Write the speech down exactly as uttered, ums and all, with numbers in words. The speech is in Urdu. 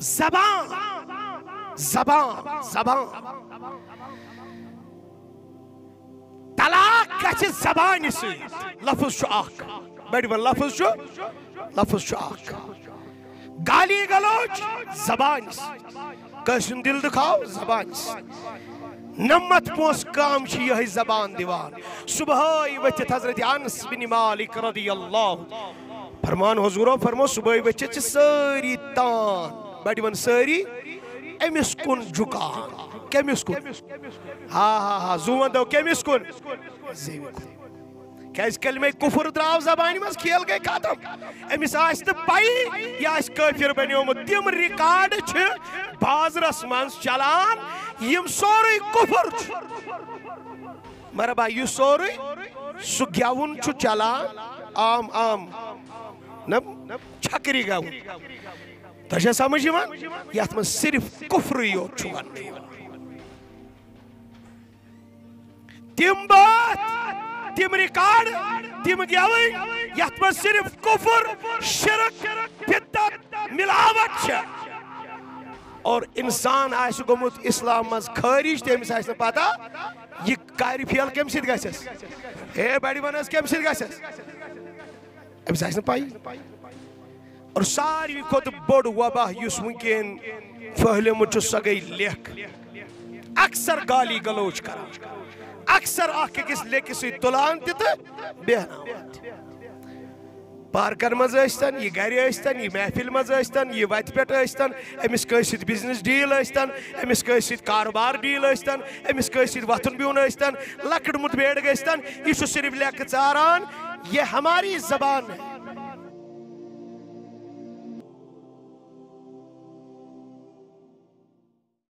زبان زبان زبان طلاق گژھِ زبانہِ سۭتۍ لفظ چھُ اکھ بٔڑۍ بٔڑۍ لفظ چھُ لفظ چھُ اکھ گالی گلوچ زبانہِ سۭتۍ کٲنٛسہِ ہُنٛد دل دُکھاو زبانہِ سۭتۍ نمت پونٛسہٕ کام چھِ یِہوٚے زبان دِوان صُبحٲے ؤتھِتھ حضرت انس بن مالک رضی اللہ فرمان حضورو فرمو صُبحٲے ؤتھِتھ چھِ سٲری تان بڑِ ون سٲری أمِس کُن جُکان کٔمِس کُن ہا ہا ہا زوٗ ونٛدو کٔمِس کُن زیوِ کُن کیٛازِ کلمے کُفر درٛاو زبانہِ منٛز کھیل گٔے ختم أمِس آسہِ نہٕ پَیی یہِ آسہِ کٲفِر بنیومُت تِم رِکاڈ چھِ بازرس منٛز چلان یِم سورُے کُفر چھُ مرحبا یہِ سورُے سُہ گٮ۪وُن چھُ چلان عام عام نہ چھکری گٮ۪وُن تۄہہِ چھا سمجھ یِوان یتھ منٛز صرف کُفرٕے یوت چھُ وننہٕ یِوان تِم بٲتھ تِم رِکاڈ تِم گٮ۪وٕنۍ یتھ منٛز صرف کُفر شرک بدعت ملاوٹ چھےٚ اور انسان آسہِ گوٚمُت اسلام منٛز خٲرج تٔمِس آسہِ نہٕ پتہ یہِ کارِ فیل کمہِ سۭتۍ گژھٮ۪س ہے بڑِ ون حظ کمہِ سۭتۍ گژھٮ۪س أمِس آسہِ نہٕ پَیی اور ساروی کھۄتہٕ بوٚڑ وباہ یُس وٕنکٮ۪ن پھٔہلیومُت چھُ سۄ گٔے لیکھ اکثر گالی گلوچ کران اکثر اکھ أکِس لیکھِ سۭتۍ تُلان تہِ تہٕ بیٚہناوان تہِ پارکن منٛز ٲسۍتن یہِ گرِ ٲسۍتن یہِ محفِل منٛز ٲسۍتن یہِ وتہِ پٮ۪ٹھ ٲسۍتن أمِس کٲنٛسہِ سۭتۍ بِزنِس ڈیٖل ٲسۍتن أمِس کٲنٛسہِ سۭتۍ کاروبار ڈیٖل ٲسۍتن أمِس کٲنٛسہِ سۭتۍ وۄتھُن بِہُن ٲسۍتن لۄکٕٹ مُت بیڈ گٔژھۍتن یہِ چھُ صرف لیکھٕ ژاران یہ ہماری زبان ہے